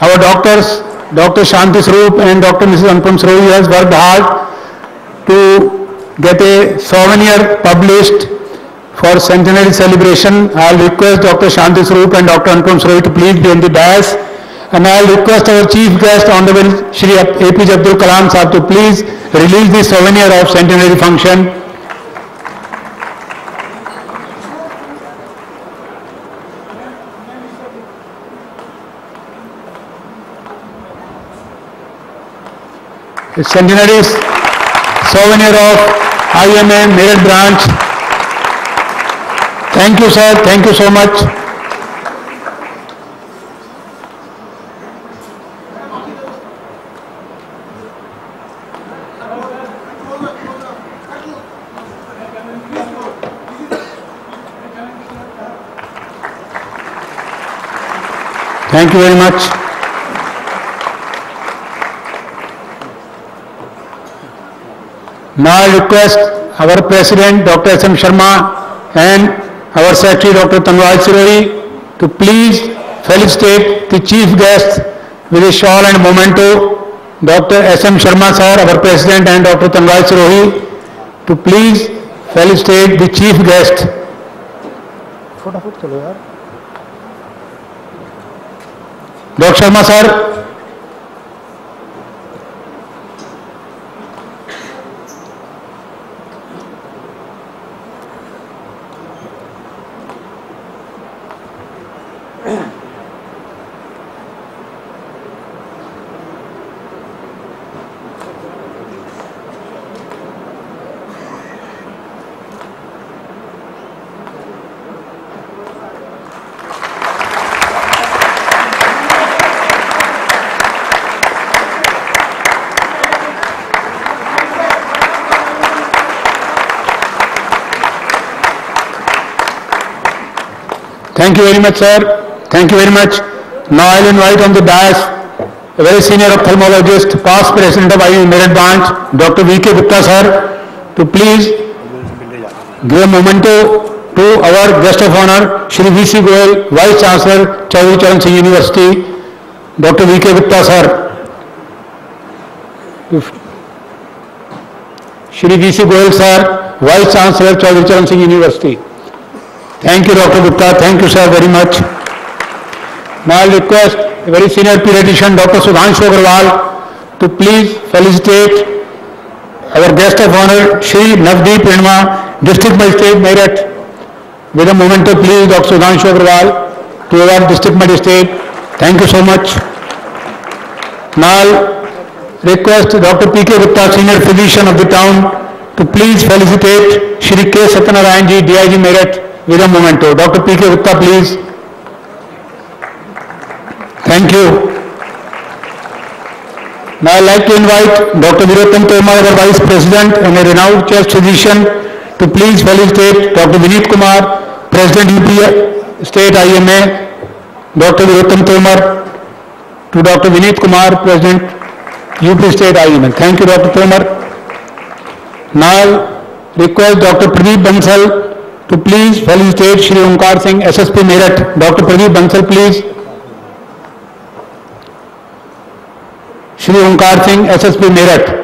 Our doctors, Dr. Shanti Swaroop and Dr. Mrs. Anupam Srohi has worked hard to get a souvenir published for centenary celebration. I'll request Dr. Shanti Swaroop and Dr. Anupam Srohi to please be on the dais. And I'll request our chief guest, Honorable Shri APJ Abdul Kalam Sahab, to please release the souvenir of centenary function. The centenary souvenir of IMA Meerut branch. Thank you, sir. Thank you so much. Thank you very much. Now I request our President Dr. S.M. Sharma and our Secretary Dr. Tanwaj Siroi to please felicitate the chief guest with a shawl and memento. Dr. S.M. Sharma sir, our President, and Dr. Tanwaj Siroi to please felicitate the chief guest. Dr. Sharma sir. Thank you very much, sir. Thank you very much. Now I'll invite on the dais a very senior ophthalmologist, past president of IMA Meerut branch, Dr. V.K. Gupta, sir, to please give a memento to our guest of honor, Shri V.C. Goel, Vice Chancellor, Chaudhary Charan Singh University. Dr. V.K. Gupta, sir. Shri V.C. Goel, sir, Vice Chancellor, Chaudhary Charan Singh University. Thank you, Dr. Gupta. Thank you, sir, very much. Now I'll request a very senior pediatrician, Dr. Sudhanshu Agarwal, to please felicitate our guest of honor, Shri Navdeep Renma, District Magistrate Meerut. With a memento, please, Dr. Sudhanshu Agarwal, to our District Magistrate. Thank you so much. Now I'll request Dr. P.K. Gupta, Senior Physician of the town, to please felicitate Shri K. Satyanarayan ji, DIG Meerut, with a memento. Dr. P.K. Gupta, please. Thank you. Now I'd like to invite Dr. Virottam Tomar, our Vice President and a renowned chest physician, to please felicitate Dr. Vineet Kumar, President UP State IMA. Dr. Virottam Tomar to Dr. Vineet Kumar, President UP State IMA. Thank you, Dr. Tomar. Now I'll request Dr. Pradeep Bansal to please felicitate Shri Onkar Singh, SSP Meerut. Dr. Pradeep Bansal, please. Shri Onkar Singh, SSP Meerut.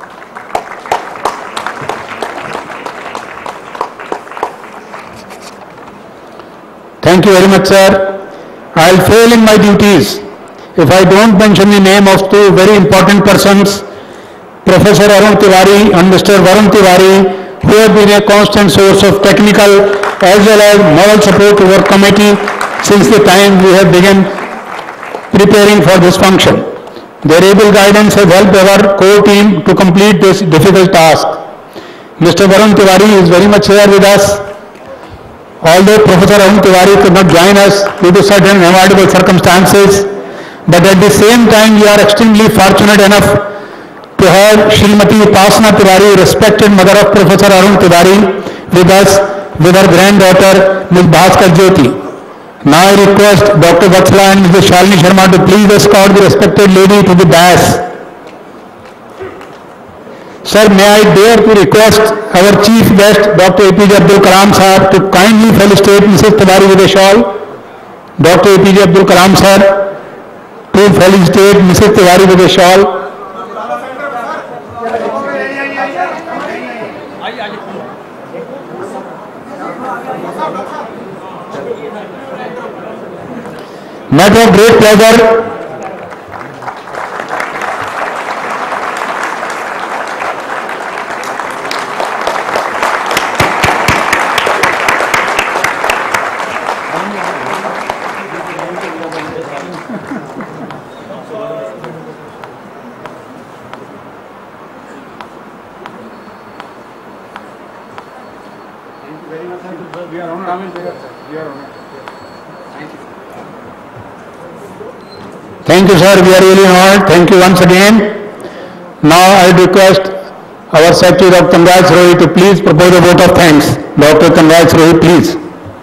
Thank you very much, sir. I'll fail in my duties if I don't mention the name of two very important persons, Professor Arun Tiwari and Mr. Varun Tiwari, who have been a constant source of technical as well as moral support to our committee since the time we have begun preparing for this function. Their able guidance has helped our core team to complete this difficult task. Mr. Varun Tiwari is very much here with us. Although Professor Arun Tiwari could not join us due to certain unavoidable circumstances, but at the same time we are extremely fortunate enough to have Srimati Upasana Tiwari, respected mother of Professor Arun Tiwari, with us with her granddaughter Ms. Bhaskar Jyoti. Now I request Dr. Vatsala and Mrs. Shalini Sharma to please escort the respected lady to the dais. Sir, may I dare to request our chief guest, Dr. APJ Abdul Kalam Sahab, to kindly felicitate Mrs. Tiwari with a shawl. Dr. APJ Abdul Kalam Sir, to felicitate Mrs. Tiwari with a shawl. Matter of great pleasure. Thank you, sir. We are really honored. Thank you once again. Now I request our Secretary, Dr. Kanraj Rohi, to please propose a vote of thanks. Dr. Kanraj Rohi, please.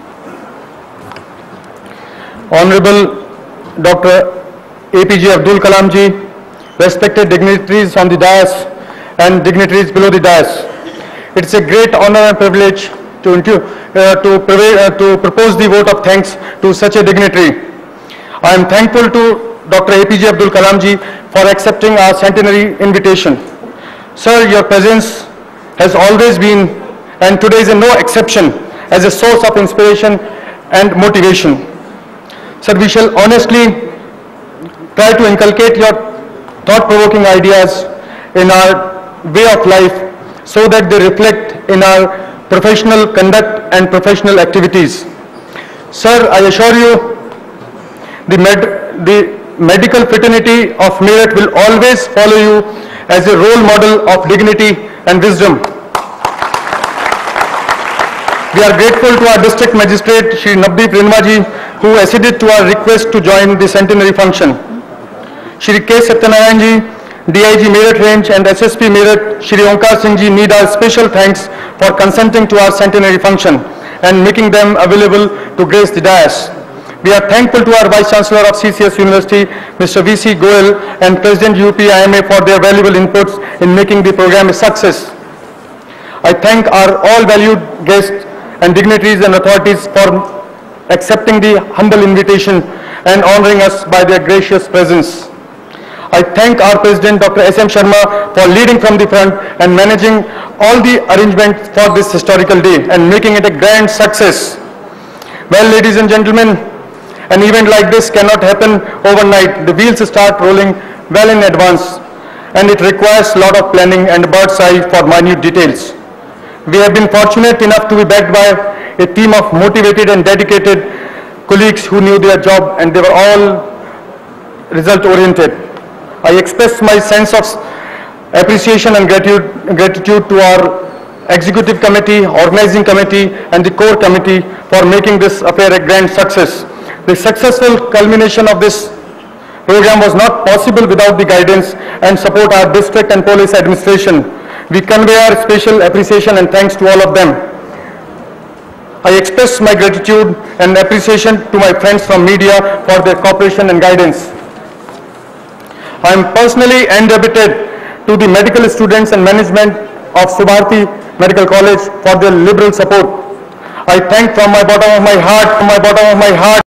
Honorable Dr. APJ Abdul Kalam ji, respected dignitaries on the dais and dignitaries below the dais. It's a great honor and privilege to propose the vote of thanks to such a dignitary. I am thankful to Dr. APJ Abdul Kalam ji for accepting our centenary invitation. Sir, your presence has always been, and today is no exception, as a source of inspiration and motivation. Sir, we shall honestly try to inculcate your thought-provoking ideas in our way of life so that they reflect in our professional conduct and professional activities. Sir, I assure you, the medical fraternity of Meerut will always follow you as a role model of dignity and wisdom. We are grateful to our district magistrate, Shri Navdeep Rinmaji, who acceded to our request to join the centenary function. Shri K. Satyanarayan ji, DIG Meerut Range and SSP Meerut, Shri Onkar Singh ji need our special thanks for consenting to our centenary function and making them available to grace the dais. We are thankful to our Vice Chancellor of CCS University, Mr. V.C. Goel, and President UPIMA for their valuable inputs in making the program a success. I thank our all valued guests and dignitaries and authorities for accepting the humble invitation and honoring us by their gracious presence. I thank our President, Dr. S.M. Sharma, for leading from the front and managing all the arrangements for this historical day and making it a grand success. Well, ladies and gentlemen, an event like this cannot happen overnight. The wheels start rolling well in advance, and it requires a lot of planning and bird's eye for minute details. We have been fortunate enough to be backed by a team of motivated and dedicated colleagues who knew their job, and they were all result-oriented. I express my sense of appreciation and gratitude to our executive committee, organizing committee, and the core committee for making this affair a grand success. The successful culmination of this program was not possible without the guidance and support of our district and police administration. We convey our special appreciation and thanks to all of them. I express my gratitude and appreciation to my friends from media for their cooperation and guidance. I am personally indebted to the medical students and management of Subharti Medical College for their liberal support. I thank from my bottom of my heart,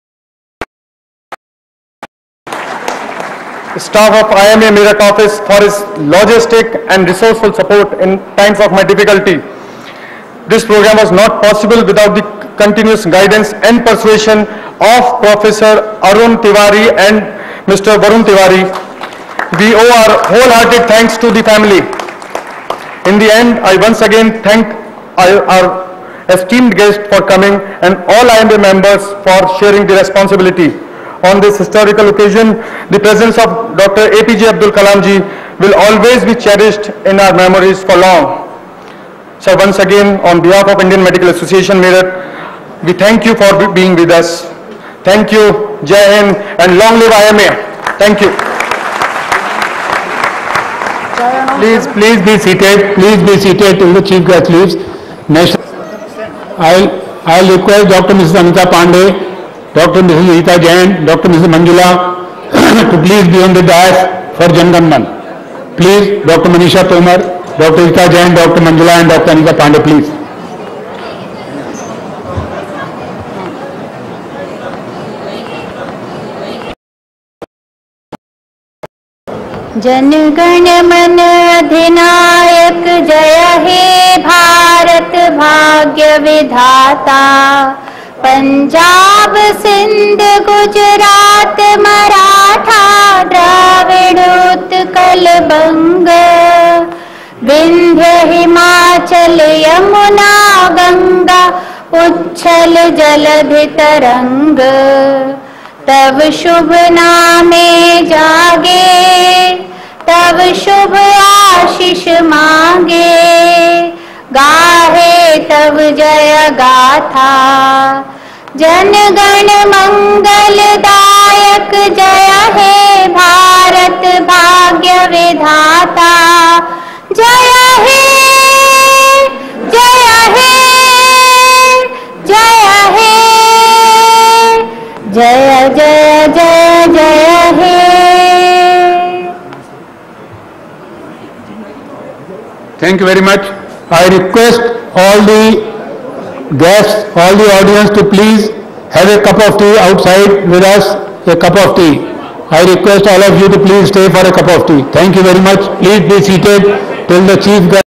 the staff of IMA Meerut office for his logistic and resourceful support in times of my difficulty. This program was not possible without the continuous guidance and persuasion of Professor Arun Tiwari and Mr. Varun Tiwari. We owe our wholehearted thanks to the family. In the end, I once again thank our esteemed guests for coming and all IMA members for sharing the responsibility. On this historical occasion, the presence of Dr. APJ Abdul Kalam ji will always be cherished in our memories for long. So once again, on behalf of Indian Medical Association Meerut, we thank you for being with us. Thank you, Jai Hind, and long live IMA. Thank you. Please be seated. Please be seated till the chief guest leaves. Next, I'll request Dr. Mrs. Anita Pandey, Dr. Mrs. Rita Jain, Dr. Mrs. Manjula to please be on the dais for Jan Gan Man. Please, Dr. Manisha Tomar, Dr. Rita Jain, Dr. Manjula and Dr. Anita Pandey, please. Jana Gana मन अधिनायक जय हे भारत भाग्य विधाता। पंजाब सिंध गुजरात मराठा द्राविड़ उत्कल बंग। विंध्य हिमाचल यमुना गंगा उच्छल जलधि तरंग। तब शुभ नामे जागे तब शुभ आशीष मांगे। गाहे तब जय गाथा जन गण मंगलदायक जय हे भारत भाग्य विधाता। जय हे जय हे जय हे जय जय जय जय हे। Thank you very much. I request all the guests, all the audience to please have a cup of tea outside with us, a cup of tea. I request all of you to please stay for a cup of tea. Thank you very much. Please be seated till the chief guest